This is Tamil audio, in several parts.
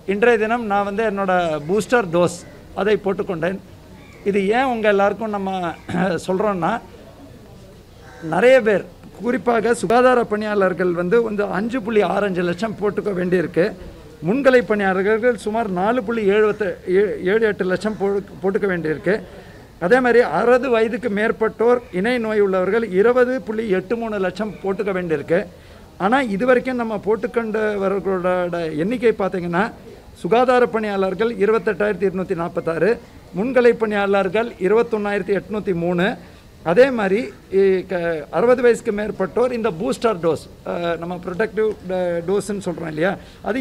இன்றைய தினம் நான் வந்து என்னோட பூஸ்டர் டோஸ் அதை போட்டுக்கொண்டேன். இது ஏன் உங்கள் எல்லாருக்கும் நம்ம சொல்கிறோன்னா, நிறைய பேர் குறிப்பாக சுகாதார பணியாளர்கள் வந்து 5.65 லட்சம் போட்டுக்க வேண்டியிருக்கு. முன்கலை பணியாளர்கள் சுமார் 4.78 லட்சம் போட்டுக்க வேண்டியிருக்கு. அதே மாதிரி 60 வயதுக்கு மேற்பட்டோர் இணை நோய் உள்ளவர்கள் 20.83 லட்சம் போட்டுக்க வேண்டியிருக்கு. ஆனால் இது வரைக்கும் நம்ம போட்டுக்கொண்டவர்களோட எண்ணிக்கை பார்த்திங்கன்னா, சுகாதார பணியாளர்கள் 28,246, முன்கலை பணியாளர்கள் 21,803, அதே மாதிரி 60 வயசுக்கு மேற்பட்டோர் இந்த பூஸ்டர் டோஸ் நம்ம ப்ரொடெக்டிவ் டோஸ்ன்னு சொல்கிறோம் இல்லையா, அது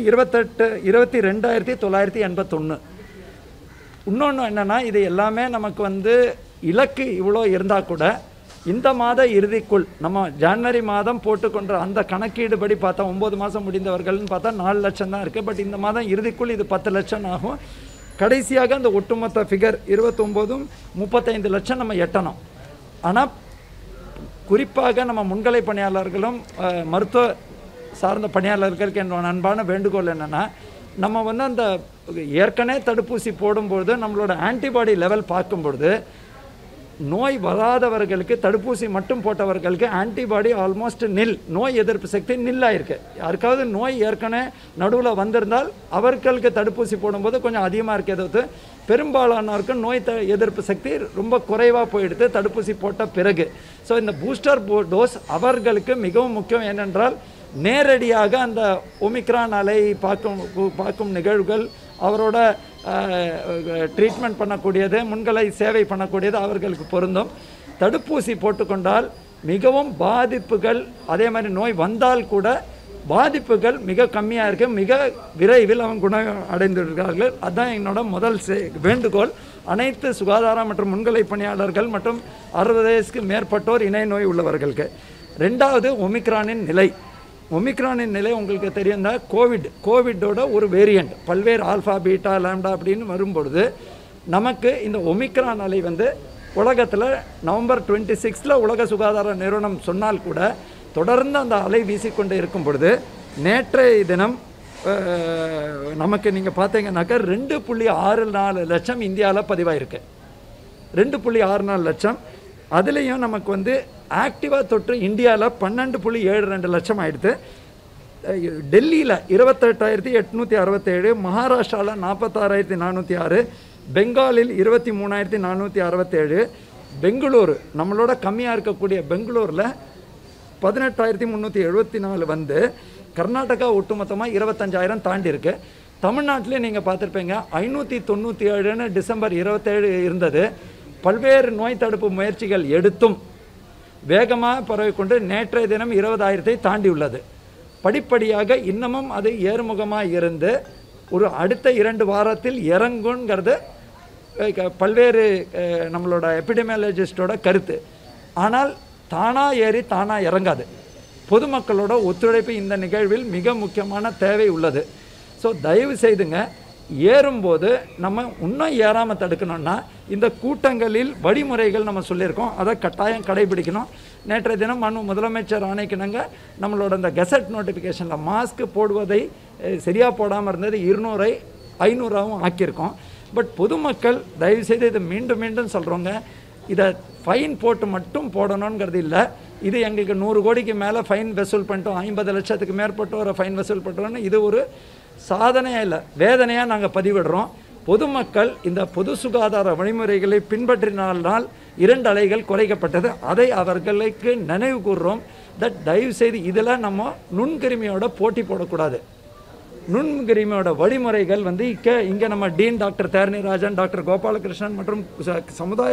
22,981. இன்னொன்று என்னென்னா, இது எல்லாமே நமக்கு இலக்கு இவ்வளோ இருந்தால் கூட இந்த மாத இறுதிக்குள் நம்ம ஜனவரி மாதம் போட்டுக்கொண்ட அந்த கணக்கீடுபடி பார்த்தா 9 மாதம் முடிந்தவர்கள்னு பார்த்தா 4 லட்சம் தான் இருக்குது. பட் இந்த மாதம் இறுதிக்குள் இது 10 லட்சம் ஆகும். கடைசியாக அந்த ஒட்டுமொத்த ஃபிகர் 29 35 லட்சம் நம்ம எட்டணும். ஆனால் குறிப்பாக நம்ம முன்கலை பணியாளர்களும் மருத்துவ சார்ந்த பணியாளர்களுக்கு என்னோட அன்பான வேண்டுகோள் என்னென்னா, நம்ம அந்த ஏற்கனவே தடுப்பூசி போடும்பொழுது நம்மளோட ஆன்டிபாடி லெவல் பார்க்கும்பொழுது நோய் வராதவர்களுக்கு தடுப்பூசி மட்டும் போட்டவர்களுக்கு ஆன்டிபாடி ஆல்மோஸ்ட் நில், நோய் எதிர்ப்பு சக்தி நில்லாயிருக்கு. யாருக்காவது நோய் ஏற்கனவே நடுவில் வந்திருந்தால் அவர்களுக்கு தடுப்பூசி போடும்போது கொஞ்சம் அதிகமாக இருக்கிறது. பெரும்பாலானோருக்கு நோய் எதிர்ப்பு சக்தி ரொம்ப குறைவாக போயிடுது தடுப்பூசி போட்ட பிறகு. ஸோ இந்த பூஸ்டர் டோஸ் அவர்களுக்கு மிகவும் முக்கியம். ஏனென்றால் நேரடியாக அந்த ஒமிக்ரான் அலை பார்க்கும் நிகழ்வுகள், அவரோட ட்ரீட்மெண்ட் பண்ணக்கூடியது, முன்கலை சேவை பண்ணக்கூடியது அவர்களுக்கு பொருந்தும். தடுப்பூசி போட்டுக்கொண்டால் மிகவும் பாதிப்புகள், அதே மாதிரி நோய் வந்தால் கூட பாதிப்புகள் மிக கம்மியாக இருக்குது. மிக விரைவில் அவங்க குணம் அடைந்திருக்கிறார்கள். அதுதான் என்னோட முதல் வேண்டுகோள் அனைத்து சுகாதார மற்றும் முன்கலை பணியாளர்கள் மற்றும் 60 வயசுக்கு மேற்பட்டோர் இணை நோய் உள்ளவர்களுக்கு. ரெண்டாவது, ஒமிக்ரானின் நிலை. ஒமிக்ரானின் நிலை உங்களுக்கு தெரியும் தான், கோவிடோட ஒரு வேரியண்ட், பல்வேறு ஆல்ஃபா பீட்டா லாம்டா அப்படின்னு வரும்பொழுது நமக்கு இந்த ஒமிக்ரான் அலை உலகத்தில் நவம்பர் 26 உலக சுகாதார நிறுவனம் சொன்னால் கூட தொடர்ந்து அந்த அலை வீசிக்கொண்டு இருக்கும் பொழுது நேற்றைய தினம் நமக்கு நீங்கள் பார்த்தீங்கன்னாக்கா 2.64 லட்சம் இந்தியாவில் பதிவாயிருக்கு. 2.64 லட்சம். அதுலேயும் நமக்கு ஆக்டிவாக தொற்று இந்தியாவில் 12.72 லட்சம் ஆயிடுது. டெல்லியில் 28,867, மகாராஷ்டிராவில் 46,406, பெங்காலில் 23,467, பெங்களூரு நம்மளோட கம்மியாக இருக்கக்கூடிய பெங்களூரில் 18,374 கர்நாடகா ஒட்டுமொத்தமாக 25,000 தாண்டி இருக்கு. தமிழ்நாட்டிலே நீங்கள் பார்த்துருப்பீங்க 597 டிசம்பர் 27 இருந்தது. பல்வேறு நோய் தடுப்பு முயற்சிகள் எடுத்தும் வேகமாக பரவிக்கொண்டு நேற்றைய தினம் 20,000 தாண்டி உள்ளது. படிப்படியாக இன்னமும் அது ஏறுமுகமாக இருந்து ஒரு அடுத்த 2 வாரத்தில் இறங்குங்கிறது பல்வேறு நம்மளோட எபிடமியாலஜிஸ்டோட கருத்து. ஆனால் தானாக ஏறி தானாக இறங்காது. பொதுமக்களோட ஒத்துழைப்பு இந்த நிகழ்வில் மிக முக்கியமான தேவை உள்ளது. ஸோ தயவு செய்துங்க, ஏறும்போது நம்ம இன்னும் ஏறாமல் தடுக்கணும்னா இந்த கூட்டங்களில் வழிமுறைகள் நம்ம சொல்லியிருக்கோம், அதை கட்டாயம் கடைபிடிக்கணும். நேற்றைய தினம் முதலமைச்சர் ஆணைக்கிணங்க நம்மளோட இந்த கெசட் நோட்டிஃபிகேஷனில் மாஸ்க் போடுவதை சரியாக போடாமல் இருந்தது 200ஐ 500ஆகவும் ஆக்கியிருக்கோம். பட் பொதுமக்கள் தயவுசெய்து இதை மீண்டும் மீண்டும் சொல்கிறோங்க, இதை ஃபைன் போட்டு மட்டும் போடணுங்கிறது இல்லை. இது எங்களுக்கு 100 கோடிக்கு மேலே ஃபைன் வசூல் பண்ணிட்டோம், 50 லட்சத்துக்கு மேற்பட்டோரை ஃபைன் வசூல் பண்ணுறோன்னு இது ஒரு சாதனையாக இல்லை, வேதனையாக நாங்கள் பதிவிடுறோம். பொதுமக்கள் இந்த பொது சுகாதார வழிமுறைகளை பின்பற்றினால் 2 அலைகள் குறைக்கப்பட்டது. அதை அவர்களுக்கு நினைவு கூறுறோம். தயவுசெய்து இதில் நம்ம நுண்கிருமியோட போட்டி போடக்கூடாது. நுண்கிருமியோட வழிமுறைகள் இங்கே நம்ம dean doctor Theranirajan, doctor Gopalakrishnan மற்றும் சமுதாய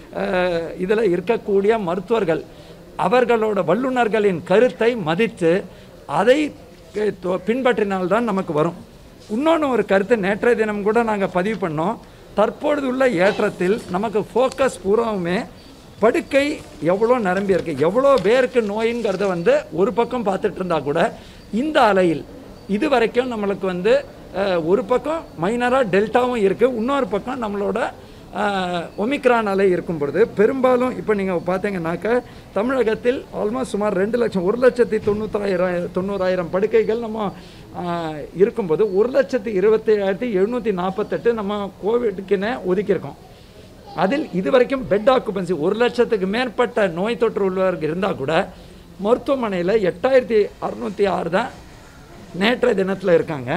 இதில் இருக்கக்கூடிய மருத்துவர்கள் அவர்களோட வல்லுநர்களின் கருத்தை மதித்து அதை பின்பற்றினால்தான் நமக்கு வரும். இன்னொன்று ஒரு கருத்து ஒரு தினம் கூட நாங்கள் பதிவு பண்ணோம். தற்பொழுது உள்ள ஏற்றத்தில் நமக்கு ஃபோக்கஸ் பூராவுமே படுக்கை எவ்வளோ நிரம்பி இருக்கு, எவ்வளோ பேருக்கு நோயின்கிறத ஒரு பக்கம் பார்த்துட்டு இருந்தால் கூட இந்த அலையில் இது வரைக்கும் நம்மளுக்கு ஒரு பக்கம் மைனராக டெல்டாவும் இருக்குது, இன்னொரு பக்கம் நம்மளோட ஒமிக்ரான் அலை இருக்கும் பொழுது பெரும்பாலும் இப்போ நீங்கள் பார்த்தீங்கன்னாக்க தமிழகத்தில் ஆல்மோஸ்ட் சுமார் 2 லட்சம் 1,90,000 படுக்கைகள் நம்ம இருக்கும்போது 1,27,748 நம்ம கோவிடுக்குன்னு ஒதுக்கியிருக்கோம். அதில் இதுவரைக்கும் பெட் ஆக்குபன்சி 1,00,000க்கு மேற்பட்ட நோய் தொற்று உள்ளவர்கள் இருந்தால் கூட மருத்துவமனையில் 8,606 தான் நேற்றைய தினத்தில் இருக்காங்க.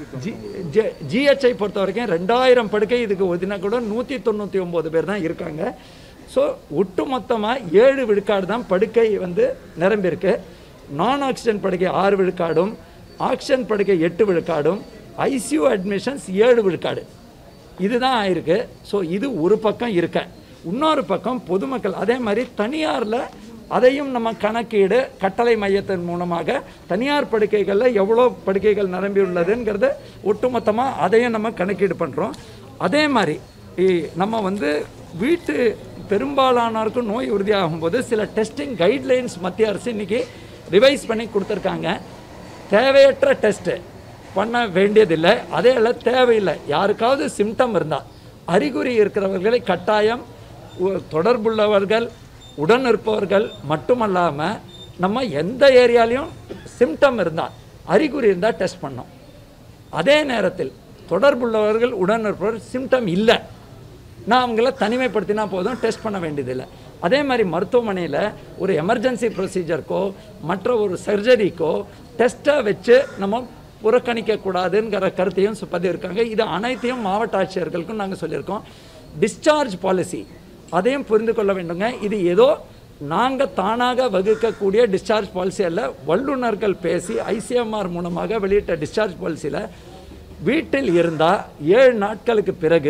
ஜிஹெச்ஐ பொறுத்த வரைக்கும் 2,000 படுக்கை இதுக்கு ஒதுனா கூட 199 பேர் தான் இருக்காங்க. ஸோ ஒட்டு மொத்தமாக 7 விழுக்காடு தான் படுக்கை நிரம்பியிருக்கு. நான் ஆக்சிஜன் படுக்கை 6 விழுக்காடும், ஆக்சிஜன் படுக்கை 8 விழுக்காடும், ஐசியூ அட்மிஷன்ஸ் 7 விழுக்காடு இதுதான் ஆயிருக்கு. ஸோ இது ஒரு பக்கம் இருக்க, இன்னொரு பக்கம் பொதுமக்கள் அதே மாதிரி தனியாரில் அதையும் நம்ம கணக்கீடு கட்டளை மையத்தின் மூலமாக தனியார் படுக்கைகளில் எவ்வளோ படுக்கைகள் நிரம்பியுள்ளதுங்கிறத ஒட்டுமொத்தமாக அதையும் நம்ம கணக்கீடு பண்ணுறோம். அதே மாதிரி நம்ம வீட்டு பெரும்பாலானோருக்கும் நோய் உறுதியாகும்போது சில டெஸ்டிங் கைட்லைன்ஸ் மத்திய அரசு இன்றைக்கி ரிவைஸ் பண்ணி கொடுத்துருக்காங்க. தேவையற்ற டெஸ்ட்டு பண்ண வேண்டியதில்லை, அதே எல்லாம் தேவையில்லை. யாருக்காவது சிம்டம் இருந்தால் அறிகுறி இருக்கிறவர்களை கட்டாயம் தொடர்புள்ளவர்கள் உடன் இருப்பவர்கள் மட்டுமல்லாமல் நம்ம எந்த ஏரியாலையும் சிம்டம் இருந்தால் அறிகுறி இருந்தால் டெஸ்ட் பண்ணோம். அதே நேரத்தில் தொடர்புள்ளவர்கள் உடன் இருப்பவர்கள் சிம்டம் இல்லை, நான் அவங்கள தனிமைப்படுத்தினா போதும், டெஸ்ட் பண்ண வேண்டியதில்லை. அதே மாதிரி மருத்துவமனையில் ஒரு எமர்ஜென்சி ப்ரொசீஜருக்கோ மற்ற ஒரு சர்ஜரிக்கோ டெஸ்ட்டை வச்சு நம்ம புறக்கணிக்கக்கூடாதுங்கிற கருத்தையும் பதிவிருக்காங்க. இது அனைத்தையும் மாவட்ட ஆட்சியர்களுக்கும் நாங்கள் சொல்லியிருக்கோம். டிஸ்சார்ஜ் பாலிசி அதையும் புரிந்து கொள்ள வேண்டுங்க. இது ஏதோ நாங்கள் தானாக வகுக்கக்கூடிய டிஸ்சார்ஜ் பாலிசி அல்ல, வல்லுநர்கள் பேசி ஐசிஎம்ஆர் மூலமாக வெளியிட்ட டிஸ்சார்ஜ் பாலிசியில் வீட்டில் இருந்தால் 7 நாட்களுக்கு பிறகு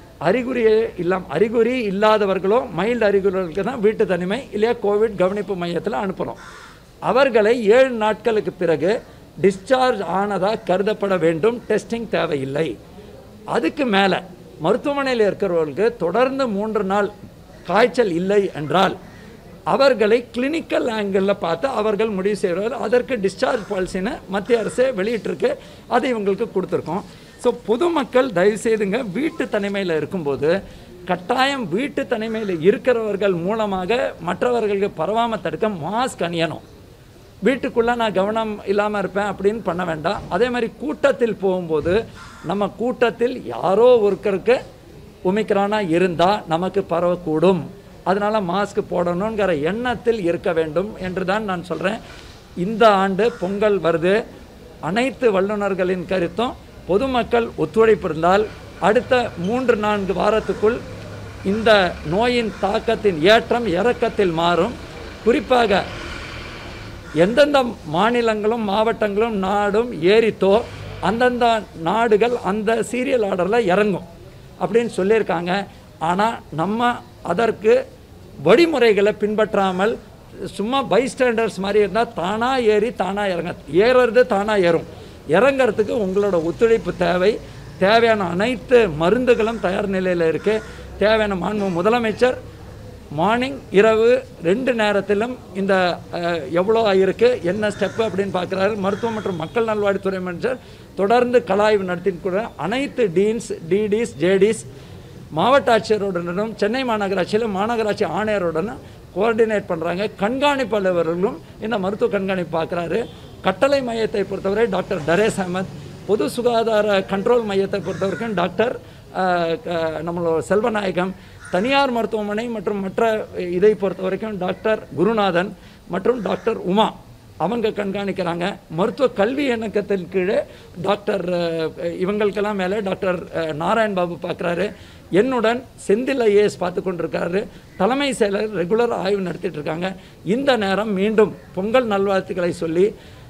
அறிகுறி இல்லாதவர்களோ மைல்டு அறிகுறிகளுக்கு தான் வீட்டு தனிமை இல்லையா கோவிட் கவனிப்பு மையத்தில் அனுப்புகிறோம். அவர்களை 7 நாட்களுக்கு பிறகு டிஸ்சார்ஜ் ஆனதாக கருதப்பட வேண்டும், டெஸ்டிங் தேவையில்லை. அதுக்கு மேலே மருத்துவமனையில் இருக்கிறவர்களுக்கு தொடர்ந்து 3 நாள் காய்ச்சல் இல்லை என்றால் அவர்களை கிளினிக்கல் ஆங்கிளில் பார்த்து அவர்கள் முடிவு செய்வார்கள். அதற்கு டிஸ்சார்ஜ் பாலிசின்னு மத்திய அரசே வெளியிட்டிருக்கு, அதை இவங்களுக்கு கொடுத்துருக்கோம். ஸோ பொதுமக்கள் தயவுசெய்துங்க வீட்டு தனிமையில் இருக்கும்போது கட்டாயம் வீட்டு தனிமையில் இருக்கிறவர்கள் மூலமாக மற்றவர்களுக்கு பரவாமல் தடுக்க மாஸ்க் அணியணும். வீட்டுக்குள்ளே நான் கவனம் இல்லாமல் இருப்பேன் அப்படின்னு பண்ண வேண்டாம். அதே மாதிரி கூட்டத்தில் போகும்போது நம்ம கூட்டத்தில் யாரோ ஒருத்தருக்கு ஒமிக்ரானாக இருந்தால் நமக்கு பரவக்கூடும், அதனால் மாஸ்க் போடணுங்கிற எண்ணத்தில் இருக்க வேண்டும் என்று தான் நான் சொல்கிறேன். இந்த ஆண்டு பொங்கல் வருது, அனைத்து வல்லுநர்களின் கருத்தும் பொதுமக்கள் ஒத்துழைப்பு இருந்தால் அடுத்த 3-4 வாரத்துக்குள் இந்த நோயின் தாக்கத்தின் ஏற்றம் இறக்கத்தில் மாறும். குறிப்பாக எந்தெந்த மாநிலங்களும் மாவட்டங்களும் நாடும் ஏறித்தோ அந்தந்த நாடுகள் அந்த சீரியல் ஆர்டரில் இறங்கும் அப்படின்னு சொல்லியிருக்காங்க. ஆனால் நம்ம அதற்கு வழிமுறைகளை பின்பற்றாமல் சும்மா பைஸ்டாண்டர்ஸ் மாதிரி இருந்தால் தானாக ஏறி தானாக ஏறுறது தானாக ஏறும். இறங்கிறதுக்கு உங்களோட ஒத்துழைப்பு தேவையான அனைத்து மருந்துகளும் தயார் நிலையில் இருக்குது. தேவையான மாண்பு முதலமைச்சர் மார்னிங் இரவு 2 நேரத்திலும் இந்த எவ்வளோ ஆகிருக்கு என்ன ஸ்டெப்பு அப்படின்னு பார்க்குறாரு. மருத்துவம் மற்றும் மக்கள் நல்வாழ்வுத்துறை அமைச்சர் தொடர்ந்து கலாய்வு நடத்திட்டு கூட அனைத்து டீன்ஸ், டிடிஸ், ஜேடிஸ் மாவட்ட ஆட்சியருடனும் சென்னை மாநகராட்சியில் மாநகராட்சி ஆணையருடனும் கோஆர்டினேட் பண்ணுறாங்க. கண்காணிப்பாளர்களும் இந்த மருத்துவ கண்காணிப்பு பார்க்குறாரு. கட்டளை மையத்தை பொறுத்தவரை டாக்டர் டரேஸ் அஹமத், பொது சுகாதார கண்ட்ரோல் மையத்தை பொறுத்தவரைக்கும் டாக்டர் நம்மளோட செல்வநாயகம், தனியார் மருத்துவமனை மற்றும் மற்ற இதை பொறுத்த வரைக்கும் டாக்டர் குருநாதன் மற்றும் டாக்டர் உமா அவங்க கண்காணிக்கிறாங்க. மருத்துவ கல்வி இணக்கத்தின் கீழே டாக்டர் இவங்களுக்கெல்லாம் மேலே டாக்டர் நாராயண் பாபு பார்க்குறாரு. என்னுடன் செந்தில் ஐஏஎஸ் பார்த்து கொண்டிருக்காரு. தலைமை செயலர் ரெகுலர் ஆய்வு நடத்திட்டு இருக்காங்க. இந்த நேரம் மீண்டும் பொங்கல் நல்வாழ்த்துக்களை சொல்லி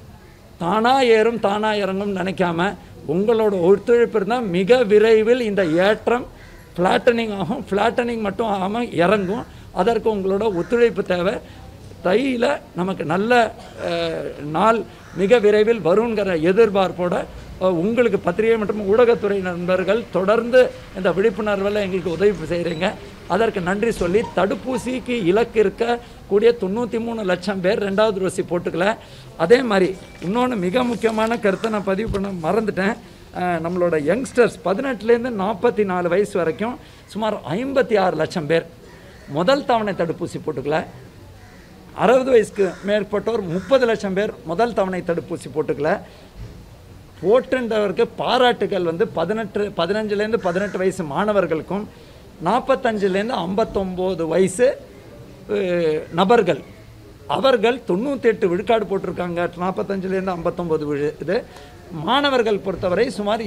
தானாக ஏறும் தானாக இறங்கும் நினைக்காம உங்களோட ஒத்துழைப்பு இருந்தால் மிக விரைவில் இந்த ஏற்றம் ஃப்ளாட்டனிங் ஆகும். ஃப்ளாட்டனிங் மட்டும் ஆகாமல் இறங்கும். அதற்கு உங்களோட ஒத்துழைப்பு தேவை. தையில் நமக்கு நல்ல நாள் மிக விரைவில் வருங்கிற எதிர்பார்ப்போட உங்களுக்கு பத்திரிகை மற்றும் ஊடகத்துறை நண்பர்கள் தொடர்ந்து இந்த விழிப்புணர்வில் எங்களுக்கு உதவி செய்கிறீங்க. அதற்கு நன்றி சொல்லி தடுப்பூசிக்கு இலக்கு இருக்கக்கூடிய 93 லட்சம் பேர் 2வது டோஸ் போட்டுக்கல. அதே மாதிரி இன்னொன்று மிக முக்கியமான கருத்தை நான் பதிவு பண்ண மறந்துட்டேன். நம்மளோட யங்ஸ்டர்ஸ் 18லேருந்து 44 வயசு வரைக்கும் சுமார் 56 லட்சம் பேர் முதல் தவணை தடுப்பூசி போட்டுக்கல. 60 வயசுக்கு மேற்பட்டோர் 30 லட்சம் பேர் முதல் தவணை தடுப்பூசி போட்டுக்கல. போட்டுன்றவருக்கு பாராட்டுகள் வந்து 15லேருந்து 18 வயசு மாணவர்களுக்கும் 45லேருந்து 59 வயசு நபர்கள் அவர்கள் 98 விழுக்காடு போட்டிருக்காங்க. 45லேருந்து 59 இது மாணவர்கள் பொறுத்தவரை சுமார்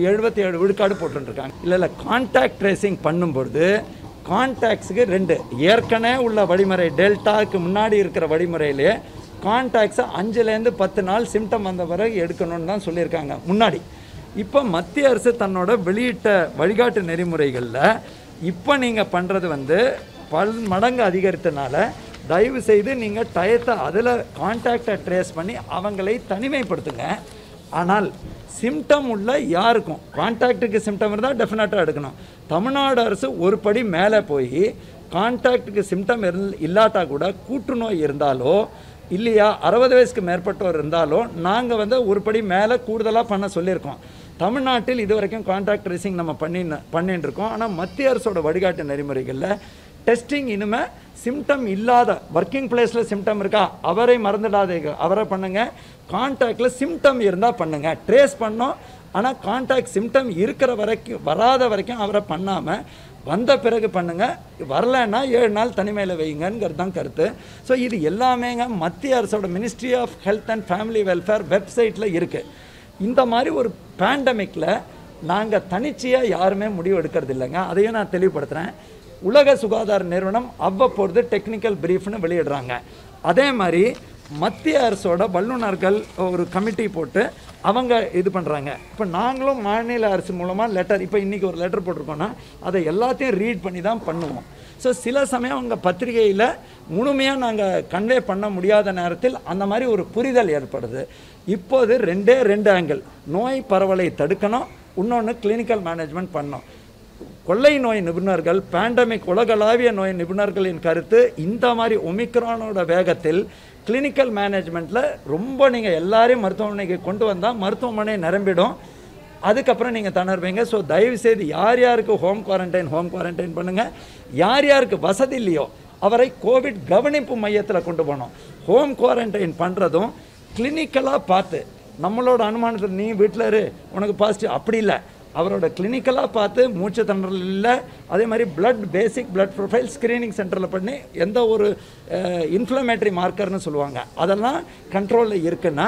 77 விழுக்காடு போட்டுருக்காங்க. இல்லை கான்டாக்ட் ட்ரேசிங் பண்ணும்பொழுது கான்டாக்ட்ஸுக்கு 2 ஏற்கனவே உள்ள வழிமுறை டெல்டாவுக்கு முன்னாடி இருக்கிற வழிமுறையிலே கான்டாக்ட்ஸை 5லேருந்து 10 நாள் சிம்டம் வந்த பிறகு எடுக்கணும்னு தான் சொல்லியிருக்காங்க முன்னாடி. இப்போ மத்திய அரசு தன்னோட வெளியிட்ட வழிகாட்டு நெறிமுறைகளில் இப்போ நீங்கள் பண்ணுறது வந்து மடங்கு அதிகரித்தனால தயவு செய்து நீங்கள் டயத்தை அதில் கான்டாக்டை ட்ரேஸ் பண்ணி அவங்களை தனிமைப்படுத்துங்க. ஆனால் சிம்டம் உள்ள யாருக்கும் கான்டாக்டுக்கு சிம்டம் இருந்தால் டெஃபினட்டாக எடுக்கணும். தமிழ்நாடு அரசு ஒரு படி மேலே போய் கான்டாக்டுக்கு சிம்டம் இல்லாட்டா கூட கூட்டுநோய் இருந்தாலோ இல்லையா 60 வயசுக்கு மேற்பட்டோர் இருந்தாலோ நாங்கள் வந்து ஒரு படி மேலே கூடுதலாக பண்ண சொல்லியிருக்கோம். தமிழ்நாட்டில் இது வரைக்கும் கான்டாக்ட் ட்ரேசிங் நம்ம பண்ணிட்டு இருக்கோம். ஆனால் மத்திய அரசோட வழிகாட்டு நெறிமுறைகளில் டெஸ்டிங் இனிமேல் சிம்டம் இல்லாத ஒர்க்கிங் பிளேஸில் சிம்டம் இருக்கா அவரை மறந்துடாதீங்க, அவரை பண்ணுங்கள். கான்டாக்டில் சிம்டம் இருந்தால் பண்ணுங்கள், ட்ரேஸ் பண்ணோம். ஆனால் கான்டாக்ட் சிம்டம் இருக்கிற வரைக்கும் வராத வரைக்கும் அவரை பண்ணாமல் வந்த பிறகு பண்ணுங்கள், வரலைன்னா 7 நாள் தனிமையில் வைங்கிறது தான் கருத்து. ஸோ இது எல்லாமேங்க மத்திய அரசோட ministry of health and family welfare வெப்சைட்டில் இருக்குது. இந்த மாதிரி ஒரு பேண்டமிக்கில் நாங்கள் தனிச்சையாக யாருமே முடிவு எடுக்கிறது இல்லைங்க. அதையும் நான் தெளிவுபடுத்துகிறேன். உலக சுகாதார நிறுவனம் அவ்வப்பொழுது டெக்னிக்கல் பிரீஃப்னு வெளியிடுறாங்க. அதே மாதிரி மத்திய அரசோட வல்லுநர்கள் ஒரு கமிட்டி போட்டு அவங்க இது பண்ணுறாங்க. இப்போ நாங்களும் மாநில அரசு மூலமாக லெட்டர், இப்போ இன்றைக்கி ஒரு லெட்டர் போட்டிருக்கோன்னா அதை எல்லாத்தையும் ரீட் பண்ணி தான் பண்ணுவோம். ஸோ சில சமயம் அவங்க பத்திரிகையில் முழுமையாக நாங்கள் கன்வே பண்ண முடியாத நேரத்தில் அந்த மாதிரி ஒரு புரிதல் ஏற்படுது. இப்போது 2 ஆங்கிள், நோய் பரவலை தடுக்கணும், இன்னொன்று கிளினிக்கல் மேனேஜ்மெண்ட் பண்ணணும். கொள்ளை நோய் நிபுணர்கள், பேண்டமிக் உலகளாவிய நோய் நிபுணர்களின் கருத்து இந்த மாதிரி ஒமிக்ரானோட வேகத்தில் கிளினிக்கல் மேனேஜ்மெண்ட்டில் ரொம்ப நீங்கள் எல்லாரையும் மருத்துவமனைக்கு கொண்டு வந்தால் மருத்துவமனை நிரம்பிடும். அதுக்கப்புறம் நீங்கள் தணர்வீங்க. ஸோ தயவுசெய்து யார் யாருக்கு ஹோம் குவாரண்டைன் பண்ணுங்கள். யார் யாருக்கு வசதி இல்லையோ அவரை கோவிட் கவனிப்பு மையத்தில் கொண்டு போகணும். ஹோம் குவாரண்டைன் பண்ணுறதும் கிளினிக்கலாக பார்த்து, நம்மளோட அனுமானத்தில் நீ வீட்டில் இரு உனக்கு பாசிட்டிவ் அப்படி இல்லை, அவரோட கிளினிக்கலாக பார்த்து மூச்சு திணறல் இல்லை, அதே மாதிரி பேசிக் பிளட் ப்ரொஃபைல் ஸ்க்ரீனிங் சென்டரில் பண்ணி எந்த ஒரு இன்ஃப்ளமேட்டரி மார்க்கர்னு சொல்லுவாங்க அதெல்லாம் கண்ட்ரோலில் இருக்குன்னா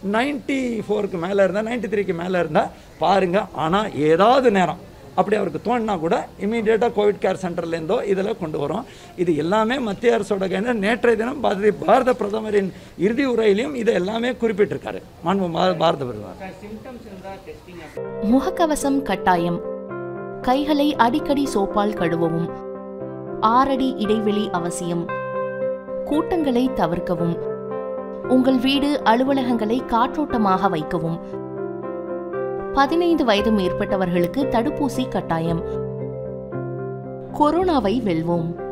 94க்கு மேலே இருந்தால் 93க்கு மேலே இருந்தால் பாருங்கள். ஆனால் ஏதாவது நேரம் அப்படி அவருக்கு தோணுனா கூட இமீடியட்டாக கோவிட் கேர் சென்டர்லேருந்தோ இதில் கொண்டு வரும். இது எல்லாமே மத்திய அரசோட நேற்றைய தினம் பாரத பிரதமரின் இறுதி உரையிலையும் இது எல்லாமே குறிப்பிட்டிருக்காரு பாரத பிரதமர். முகக்கவசம் கட்டாயம், கைகளை அடிக்கடி சோப்பால் கழுவவும், 6 அடி இடைவெளி அவசியம், கூட்டங்களை தவிர்க்கவும், உங்கள் வீடு அலுவலகங்களை காற்றோட்டமாக வைக்கவும், 15 வயது மேற்பட்டவர்களுக்கு தடுப்பூசி கட்டாயம். கொரோனாவை வெல்வோம்.